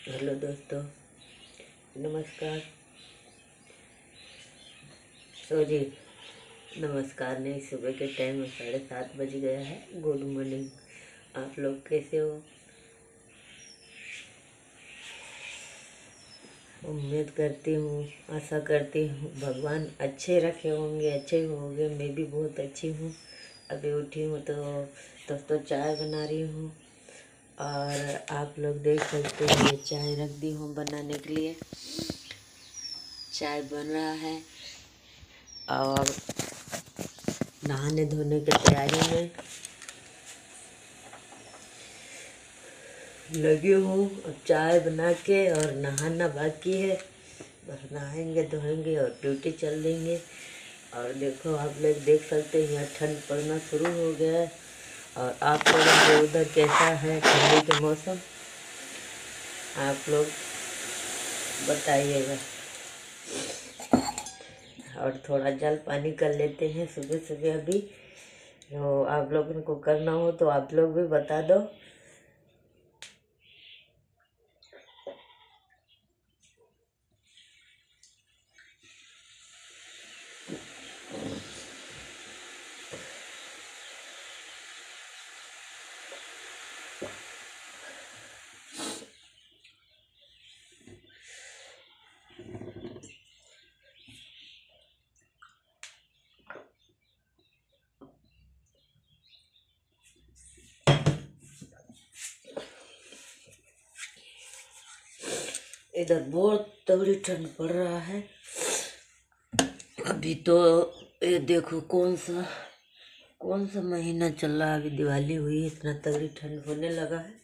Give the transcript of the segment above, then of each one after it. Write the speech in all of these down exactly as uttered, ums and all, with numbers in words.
Hello दोस्तों, नमस्कार। सो जी, नमस्कार नहीं, सुबह के टाइम साढ़े सात बज गया है। Good morning. आप लोग कैसे हो? उम्मीद करती हूँ, आशा करती हूँ भगवान अच्छे रखे होंगे, अच्छे होंगे। मैं भी बहुत अच्छी हूँ। अभी उठी हूँ तो दोस्तों चाय बना रही हूँ और आप लोग देख सकते हैं ये चाय रख दी हूँ बनाने के लिए। चाय बन रहा है और नहाने धोने की तैयारी में लगी हूँ। अब चाय बना के और नहाना बाकी है, बस नहाएंगे धोएंगे और ड्यूटी चल देंगे। और देखो, आप लोग देख सकते हैं यहाँ ठंड पड़ना शुरू हो गया है। और आप लोगों के उधर कैसा है ठंडी के मौसम, आप लोग बताइएगा। और थोड़ा जल पानी कर लेते हैं सुबह सुबह। अभी तो आप लोगों को करना हो तो आप लोग भी बता दो। इधर बहुत तगड़ी ठंड पड़ रहा है अभी तो। ये देखो कौन सा कौन सा महीना चल रहा है, अभी दिवाली हुई, इतना तगड़ी ठंड होने लगा है।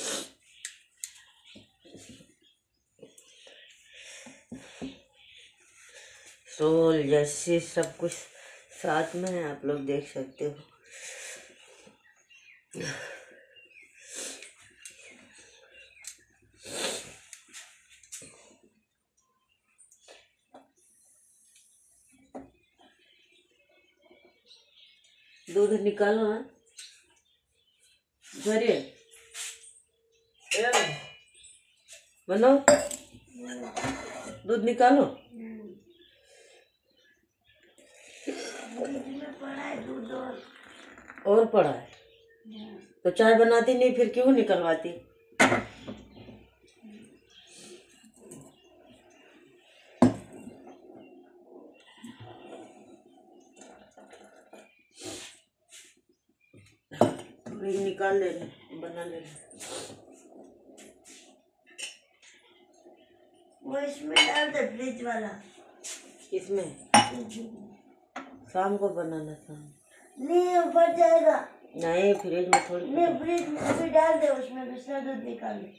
सोल जर्सी सब कुछ साथ में है, आप लोग देख सकते हो। दूध निकालो है घरे बनाओ, दूध निकालो। और पड़ा है तो चाय बनाती नहीं, फिर क्यों निकलवाती? थोड़ी निकाल लेना, बना लेना। वो इसमें डाल दे, फ्रिज वाला। इसमें शाम को बनाना, शाम नहीं ऊपर जाएगा। नहीं, फ्रिज में थोड़ी नहीं, फ्रिज में अभी डाल दे, उसमें दूसरा दूध निकाल दे।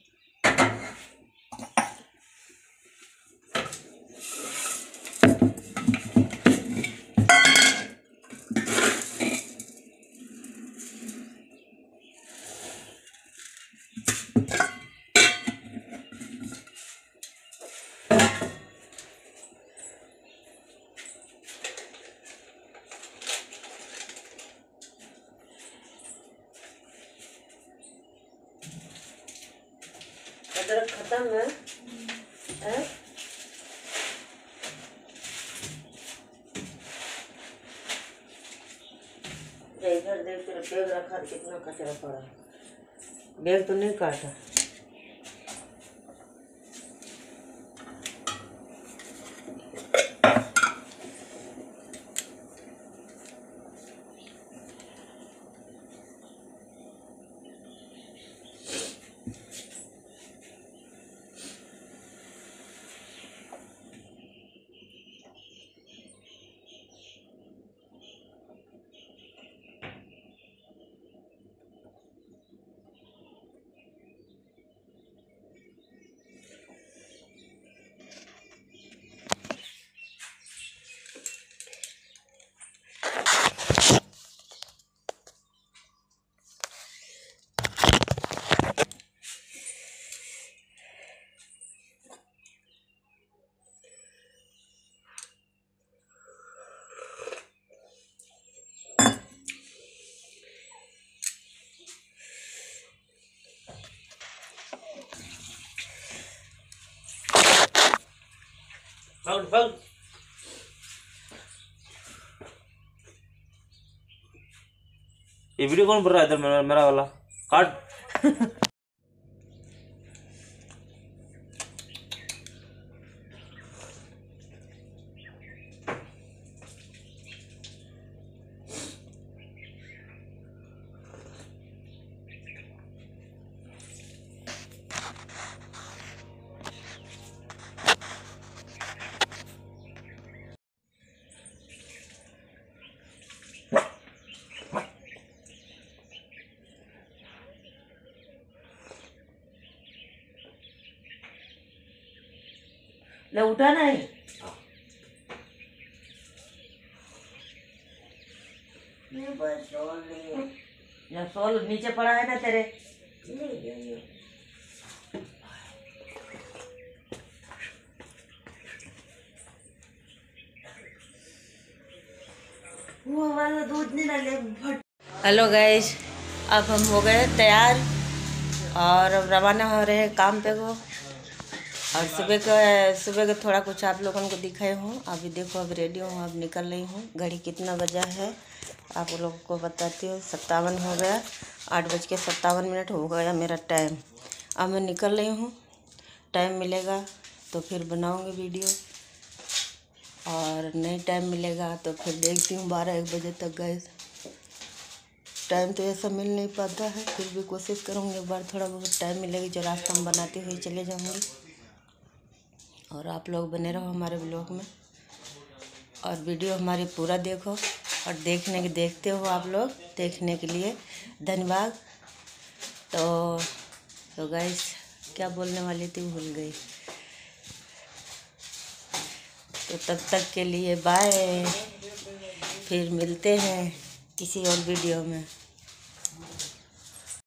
अदरक खत्म है, है? इधर देख, तेरा बैग रखा, कितना कचरा पड़ा है। बैग तो नहीं काटा। Foul foul. ये वीडियो कौन बन रहा है इधर? मेरा मेरा वाला काट। ले उठा नहीं। या सोल नीचे पड़ा है ना तेरे। वो वाला दूध नहीं डाले। हेलो गाइस, अब हम हो गए तैयार और अब रवाना हो रहे हैं काम पे को। और सुबह का सुबह का थोड़ा कुछ आप लोगों को दिखाई हूँ। अभी देखो, अब रेडी हूँ, अब निकल रही हूँ। घड़ी कितना बजा है आप लोगों को बताती हूँ। सत्तावन हो गया, आठ बज के सत्तावन मिनट हो गया मेरा टाइम। अब मैं निकल रही हूँ। टाइम मिलेगा तो फिर बनाऊँगी वीडियो, और नहीं टाइम मिलेगा तो फिर देखती हूँ बारह एक बजे तक। गए टाइम तो ऐसा मिल नहीं पाता है, फिर भी कोशिश करूँगी एक बार थोड़ा बहुत टाइम मिलेगी जो रास्ता हम बनाते हुए चले जाऊँगी। और आप लोग बने रहो हमारे ब्लॉग में, और वीडियो हमारी पूरा देखो। और देखने के देखते हो आप लोग, देखने के लिए धन्यवाद। तो तो गाइस, क्या बोलने वाली थी भूल गई। तो तब तक के लिए बाय, फिर मिलते हैं किसी और वीडियो में।